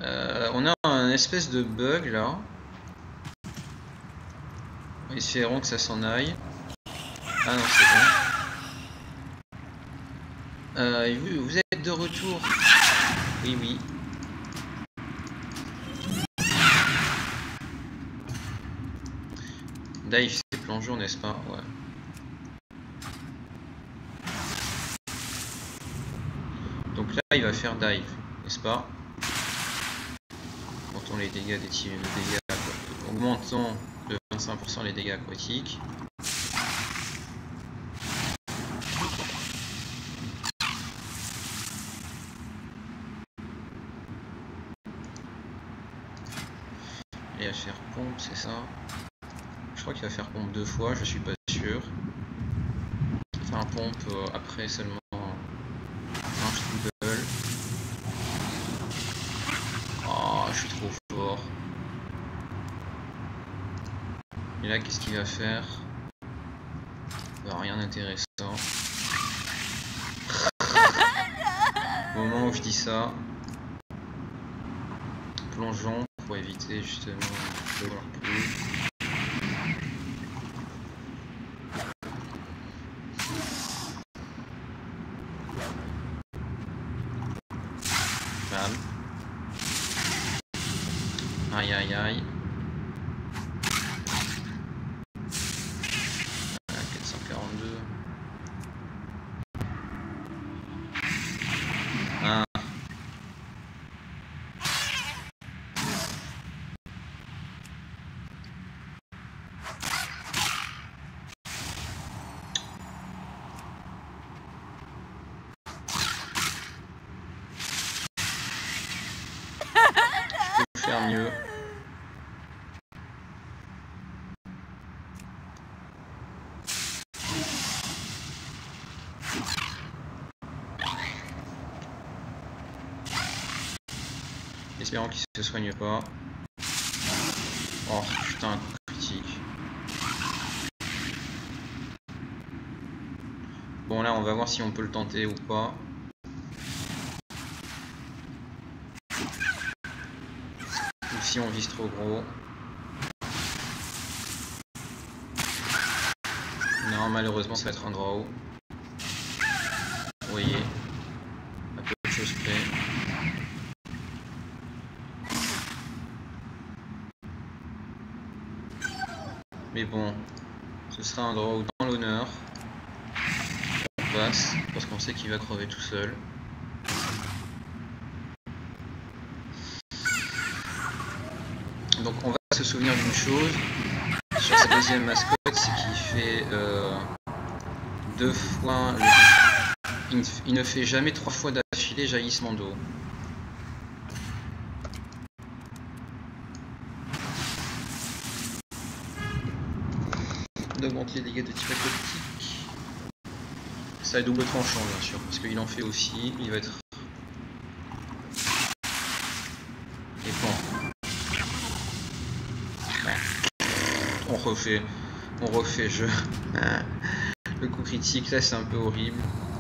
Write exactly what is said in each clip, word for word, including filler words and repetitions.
Euh, on a un espèce de bug là. Espérons que ça s'en aille. Ah non, c'est bon. Euh, vous, vous êtes de retour? Oui, oui. Dive, c'est plongeon, n'est-ce pas? Ouais. Donc là, il va faire dive, n'est-ce pas? Augmentons les dégâts des tirs, les dégâts, augmentons de vingt-cinq pour cent les dégâts aquatiques. Il va faire pompe, c'est ça? Je crois qu'il va faire pompe deux fois, je suis pas sûr. Enfin, un pompe euh, après seulement un double. Oh, je suis trop fort. Et là, qu'est-ce qu'il va faire? Bah, rien d'intéressant. Au moment où je dis ça, plongeons pour éviter justement de voir plus. Bam. Aïe aïe aïe. quatre cent quarante-deux. Ah. Je peux faire mieux. Espérons qu'il se soigne pas. Oh putain, critique. Bon là on va voir si on peut le tenter ou pas. Ou si on vise trop gros. Non, malheureusement ça va être un draw. Vous voyez, à peu de choses près. Mais bon, ce sera un draw dans l'honneur. On passe, parce qu'on sait qu'il va crever tout seul. Donc on va se souvenir d'une chose sur sa deuxième mascotte, c'est qu'il fait euh, deux fois... Le... Il, il ne fait jamais trois fois d'affilée jaillissement d'eau. D'augmenter les dégâts de type aquatique. Ça est double tranchant bien sûr, parce qu'il en fait aussi, il va être... Et bon. On refait, on refait jeu. Le coup critique là c'est un peu horrible.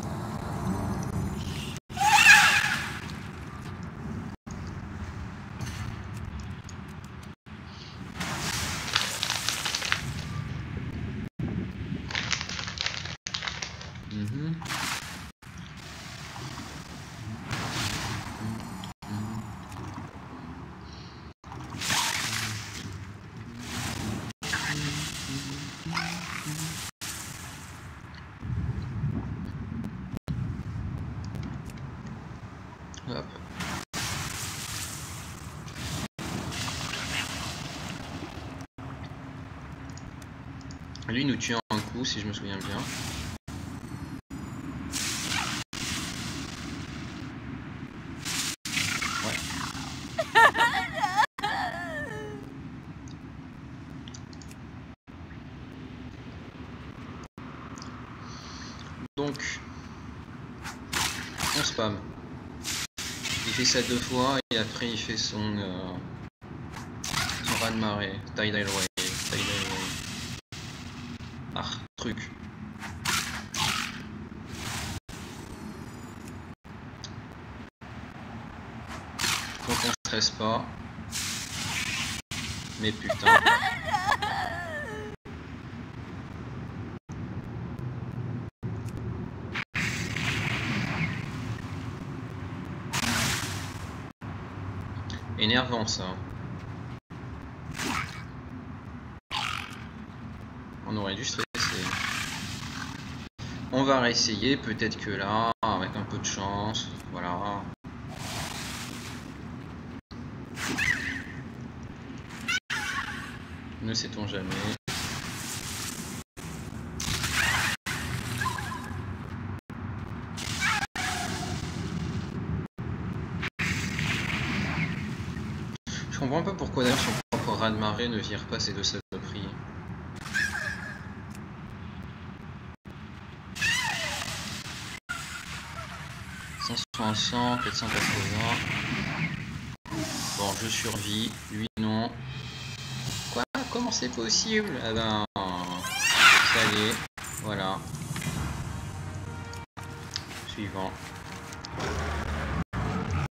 Mm-hmm. Hop. Lui nous tue un coup si je me souviens bien. Ouais. Donc on spam. Il fait ça deux fois et après il fait son, euh, son raz de marée. Tidal wave. Tidal wave. Ah, truc. Donc on stresse pas. Mais putain. Énervant ça. On aurait dû stresser. On va réessayer, peut-être que là, avec un peu de chance, voilà. Ne sait-on jamais. Je comprends pas pourquoi d'ailleurs son propre raz-de-marée ne vire pas ces deux saloperies. cinq cent soixante, quatre cent quatre-vingts. Bon, je survis. Lui, non. Quoi? Comment c'est possible? Ah ben... ça y est. Voilà. Suivant.